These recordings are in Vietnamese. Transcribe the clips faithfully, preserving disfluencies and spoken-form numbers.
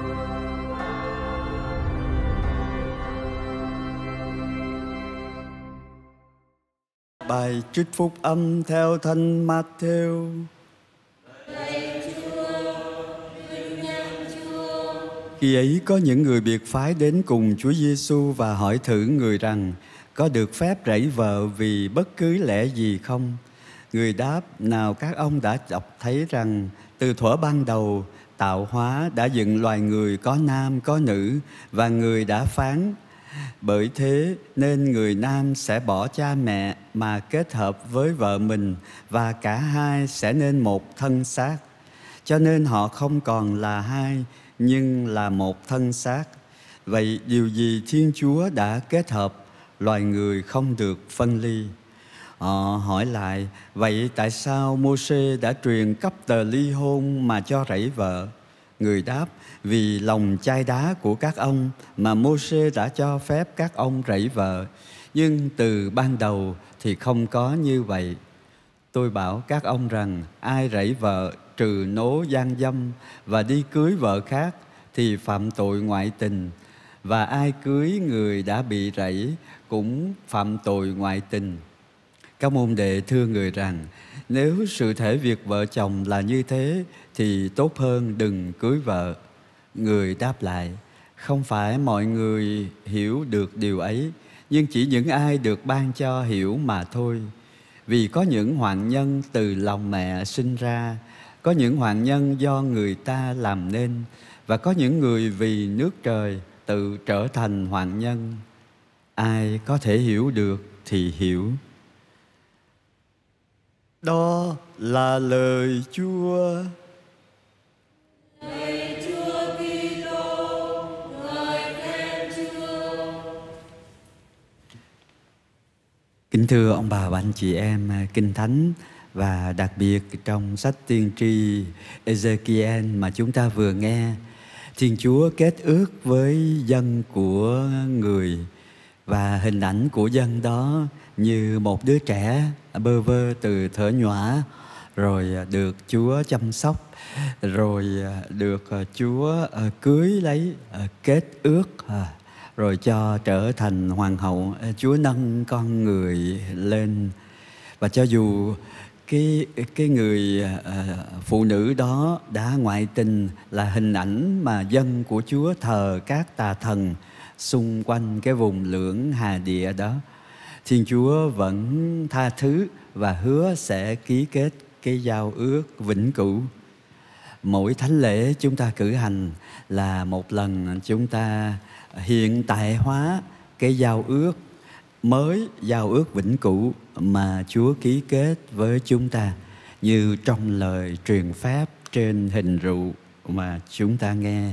Bài trích phúc âm theo Thánh Matthew. Khi ấy có những người biệt phái đến cùng Chúa Giêsu và hỏi thử người rằng có được phép rẫy vợ vì bất cứ lẽ gì không? Người đáp: nào các ông đã đọc thấy rằng từ thuở ban đầu tạo hóa đã dựng loài người có nam có nữ, và người đã phán: bởi thế nên người nam sẽ bỏ cha mẹ mà kết hợp với vợ mình, và cả hai sẽ nên một thân xác. Cho nên họ không còn là hai, nhưng là một thân xác. Vậy điều gì Thiên Chúa đã kết hợp, loài người không được phân ly. Họ hỏi lại: vậy tại sao Mô-sê đã truyền cấp tờ ly hôn mà cho rẫy vợ? Người đáp: vì lòng chai đá của các ông mà Mô-sê đã cho phép các ông rẫy vợ, nhưng từ ban đầu thì không có như vậy. Tôi bảo các ông rằng ai rẫy vợ trừ nố gian dâm và đi cưới vợ khác thì phạm tội ngoại tình, và ai cưới người đã bị rẫy cũng phạm tội ngoại tình. Các môn đệ thưa người rằng nếu sự thể việc vợ chồng là như thế thì tốt hơn đừng cưới vợ. Người đáp lại: không phải mọi người hiểu được điều ấy, nhưng chỉ những ai được ban cho hiểu mà thôi. Vì có những hoạn nhân từ lòng mẹ sinh ra, có những hoạn nhân do người ta làm nên, và có những người vì nước trời tự trở thành hoạn nhân. Ai có thể hiểu được thì hiểu. Đó là lời Chúa. Lạy Chúa Kitô, ngợi khen Chúa. Kính thưa ông bà và anh chị em Kinh Thánh, và đặc biệt trong sách tiên tri Ê-giê-ki-el mà chúng ta vừa nghe, Thiên Chúa kết ước với dân của người, và hình ảnh của dân đó như một đứa trẻ bơ vơ từ thuở nhỏ, rồi được Chúa chăm sóc, rồi được Chúa cưới lấy, kết ước, rồi cho trở thành hoàng hậu. Chúa nâng con người lên, và cho dù cái cái người phụ nữ đó đã ngoại tình, là hình ảnh mà dân của Chúa thờ các tà thần xung quanh cái vùng lưỡng hà địa đó, Thiên Chúa vẫn tha thứ và hứa sẽ ký kết cái giao ước vĩnh cửu. Mỗi thánh lễ chúng ta cử hành là một lần chúng ta hiện tại hóa cái giao ước mới, giao ước vĩnh cửu mà Chúa ký kết với chúng ta, như trong lời truyền phép trên hình rượu mà chúng ta nghe.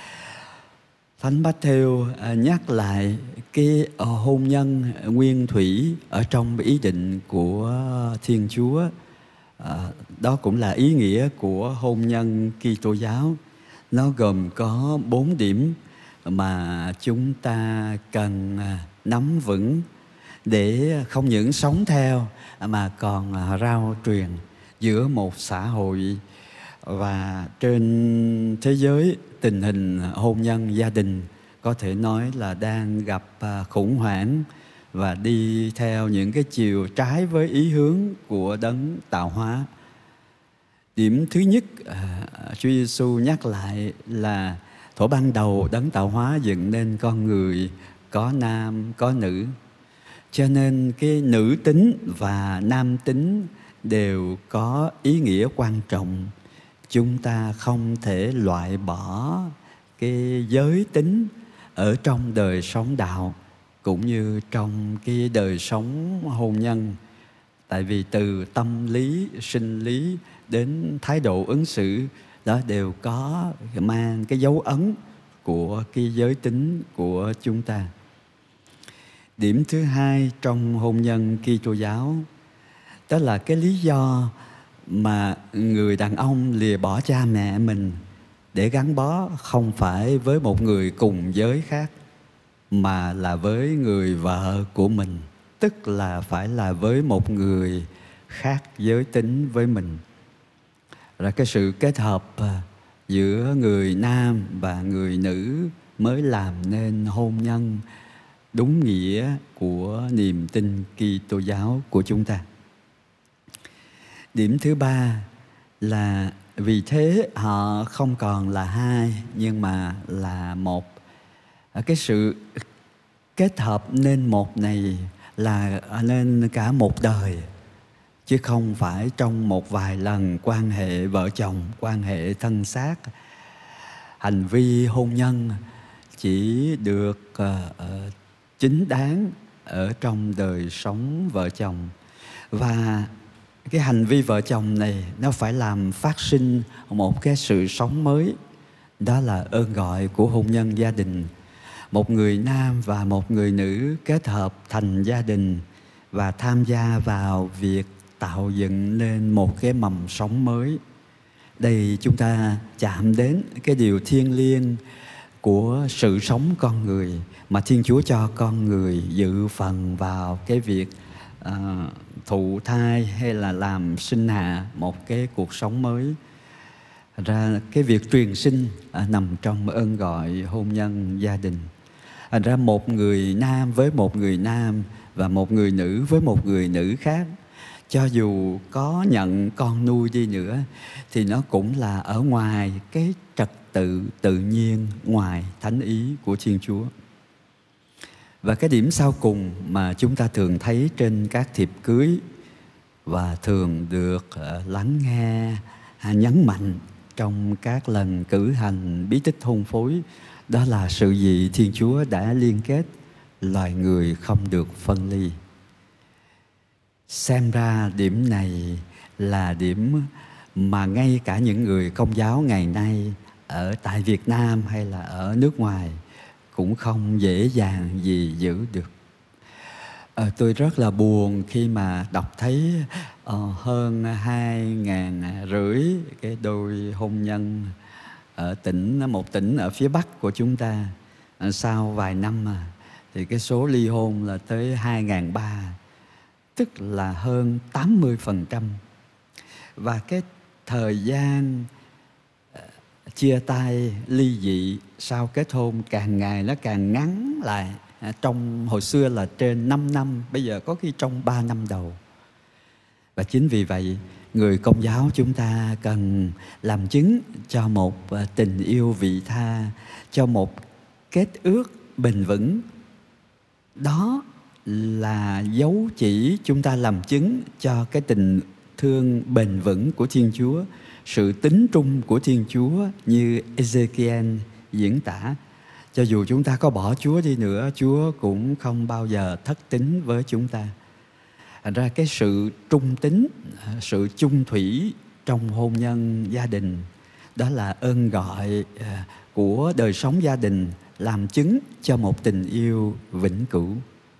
Thánh Matthew nhắc lại cái hôn nhân nguyên thủy ở trong ý định của Thiên Chúa. À, đó cũng là ý nghĩa của hôn nhân Kitô giáo. Nó gồm có bốn điểm mà chúng ta cần nắm vững để không những sống theo mà còn rao truyền giữa một xã hội và trên thế giới. Tình hình hôn nhân gia đình có thể nói là đang gặp khủng hoảng và đi theo những cái chiều trái với ý hướng của đấng tạo hóa. Điểm thứ nhất, Chúa Giêsu nhắc lại là thuở ban đầu đấng tạo hóa dựng nên con người có nam có nữ. Cho nên cái nữ tính và nam tính đều có ý nghĩa quan trọng. Chúng ta không thể loại bỏ cái giới tính ở trong đời sống đạo cũng như trong cái đời sống hôn nhân. Tại vì từ tâm lý, sinh lý đến thái độ ứng xử đó đều có mang cái dấu ấn của cái giới tính của chúng ta. Điểm thứ hai trong hôn nhân Kitô giáo, đó là cái lý do mà người đàn ông lìa bỏ cha mẹ mình để gắn bó không phải với một người cùng giới khác, mà là với người vợ của mình, tức là phải là với một người khác giới tính với mình. Là cái sự kết hợp giữa người nam và người nữ mới làm nên hôn nhân đúng nghĩa của niềm tin Kitô giáo của chúng ta. Điểm thứ ba là vì thế họ không còn là hai nhưng mà là một. Cái sự kết hợp nên một này là nên cả một đời, chứ không phải trong một vài lần quan hệ vợ chồng, quan hệ thân xác. Hành vi hôn nhân chỉ được uh, uh, chính đáng ở trong đời sống vợ chồng. Và cái hành vi vợ chồng này nó phải làm phát sinh một cái sự sống mới. Đó là ơn gọi của hôn nhân gia đình. Một người nam và một người nữ kết hợp thành gia đình và tham gia vào việc tạo dựng nên một cái mầm sống mới. Đây chúng ta chạm đến cái điều thiêng liêng của sự sống con người mà Thiên Chúa cho con người dự phần vào cái việc uh, thụ thai hay là làm sinh hạ một cái cuộc sống mới. Ra cái việc truyền sinh uh, nằm trong ơn gọi hôn nhân gia đình. Thành ra một người nam với một người nam và một người nữ với một người nữ khác, cho dù có nhận con nuôi đi nữa thì nó cũng là ở ngoài cái trật tự tự nhiên, ngoài thánh ý của Thiên Chúa. Và cái điểm sau cùng mà chúng ta thường thấy trên các thiệp cưới và thường được lắng nghe nhấn mạnh trong các lần cử hành bí tích hôn phối, đó là sự gì Thiên Chúa đã liên kết loài người không được phân ly. Xem ra điểm này là điểm mà ngay cả những người Công giáo ngày nay ở tại Việt Nam hay là ở nước ngoài cũng không dễ dàng gì giữ được. À, tôi rất là buồn khi mà đọc thấy uh, hơn hai ngàn rưỡi cái đôi hôn nhân ở tỉnh một tỉnh ở phía Bắc của chúng ta. À, sau vài năm mà thì cái số ly hôn là tới hai ngàn ba trăm, tức là hơn tám mươi phần trăm. Và cái thời gian uh, chia tay ly dị sau kết hôn càng ngày nó càng ngắn lại. À, trong hồi xưa là trên năm năm, bây giờ có khi trong ba năm đầu. Và chính vì vậy người Công giáo chúng ta cần làm chứng cho một tình yêu vị tha, cho một kết ước bền vững. Đó là dấu chỉ chúng ta làm chứng cho cái tình thương bền vững của Thiên Chúa, sự tín trung của Thiên Chúa như Ezekiel diễn tả. Cho dù chúng ta có bỏ Chúa đi nữa, Chúa cũng không bao giờ thất tín với chúng ta. Thành ra cái sự trung tín, sự chung thủy trong hôn nhân gia đình, đó là ơn gọi của đời sống gia đình, làm chứng cho một tình yêu vĩnh cửu.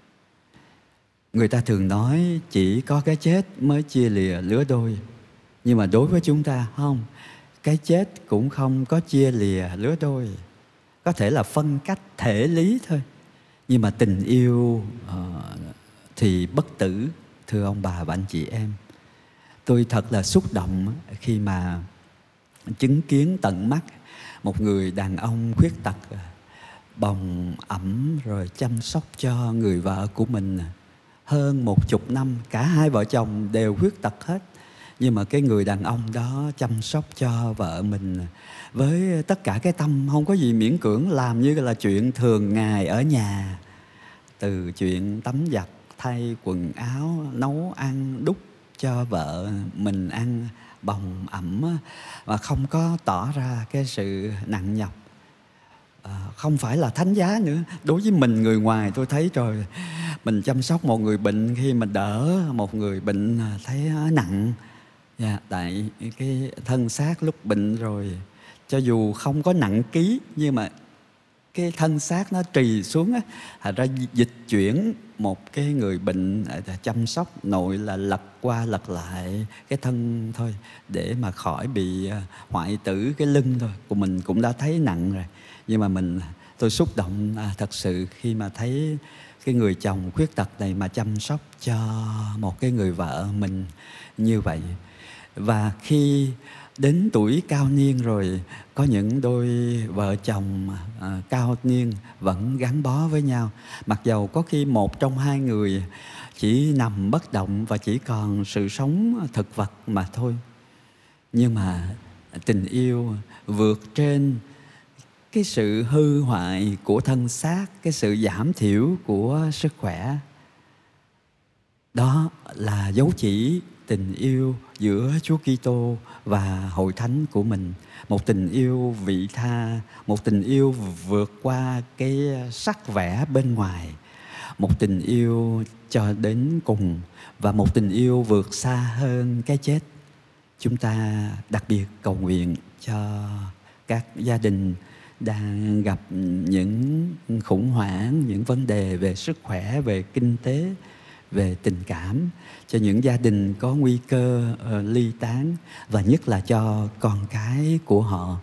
Người ta thường nói chỉ có cái chết mới chia lìa lứa đôi. Nhưng mà đối với chúng ta không, cái chết cũng không có chia lìa lứa đôi. Có thể là phân cách thể lý thôi, nhưng mà tình yêu uh, thì bất tử, thưa ông bà và anh chị em. Tôi thật là xúc động khi mà chứng kiến tận mắt một người đàn ông khuyết tật bồng ẵm rồi chăm sóc cho người vợ của mình hơn một chục năm. Cả hai vợ chồng đều khuyết tật hết, nhưng mà cái người đàn ông đó chăm sóc cho vợ mình với tất cả cái tâm, không có gì miễn cưỡng, làm như là chuyện thường ngày ở nhà. Từ chuyện tắm giặt, thay quần áo, nấu ăn, đút cho vợ mình ăn, bồng ẵm, và không có tỏ ra cái sự nặng nhọc. À, không phải là thánh giá nữa. Đối với mình người ngoài tôi thấy rồi, mình chăm sóc một người bệnh, khi mình đỡ một người bệnh thấy nặng. Dạ, tại cái thân xác lúc bệnh rồi, cho dù không có nặng ký, nhưng mà cái thân xác nó trì xuống á, thành ra dịch chuyển một cái người bệnh chăm sóc nội là lật qua lật lại cái thân thôi, để mà khỏi bị hoại tử cái lưng thôi của mình cũng đã thấy nặng rồi. Nhưng mà mình tôi xúc động à, thật sự khi mà thấy cái người chồng khuyết tật này mà chăm sóc cho một cái người vợ mình như vậy. Và khi đến tuổi cao niên rồi, có những đôi vợ chồng à, cao niên vẫn gắn bó với nhau. Mặc dầu có khi một trong hai người chỉ nằm bất động và chỉ còn sự sống thực vật mà thôi. Nhưng mà tình yêu vượt trên cái sự hư hoại của thân xác, cái sự giảm thiểu của sức khỏe. Đó là dấu chỉ tình yêu giữa Chúa Kitô và hội thánh của mình. Một tình yêu vị tha, một tình yêu vượt qua cái sắc vẻ bên ngoài, một tình yêu cho đến cùng, và một tình yêu vượt xa hơn cái chết. Chúng ta đặc biệt cầu nguyện cho các gia đình đang gặp những khủng hoảng, những vấn đề về sức khỏe, về kinh tế, về tình cảm, cho những gia đình có nguy cơ uh, ly tán, và nhất là cho con cái của họ.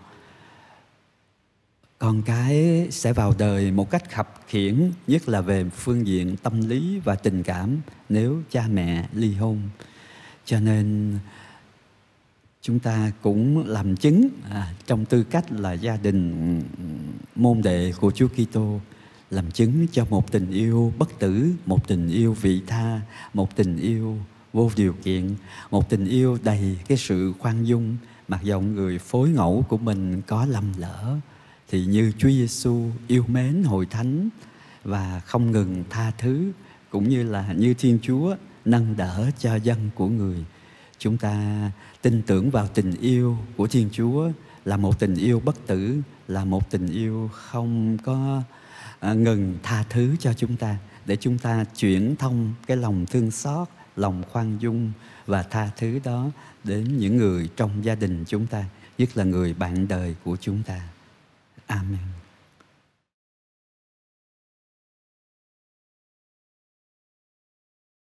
Con cái sẽ vào đời một cách khập khiễng, nhất là về phương diện tâm lý và tình cảm nếu cha mẹ ly hôn. Cho nên chúng ta cũng làm chứng à, trong tư cách là gia đình môn đệ của Chúa Kitô, làm chứng cho một tình yêu bất tử, một tình yêu vị tha, một tình yêu vô điều kiện, một tình yêu đầy cái sự khoan dung. Mặc dầu người phối ngẫu của mình có lầm lỡ, thì như Chúa Giêsu yêu mến hội thánh và không ngừng tha thứ, cũng như là như Thiên Chúa nâng đỡ cho dân của người. Chúng ta tin tưởng vào tình yêu của Thiên Chúa là một tình yêu bất tử, là một tình yêu không có à, ngừng tha thứ cho chúng ta, để chúng ta chuyển thông cái lòng thương xót, lòng khoan dung và tha thứ đó đến những người trong gia đình chúng ta, nhất là người bạn đời của chúng ta. Amen.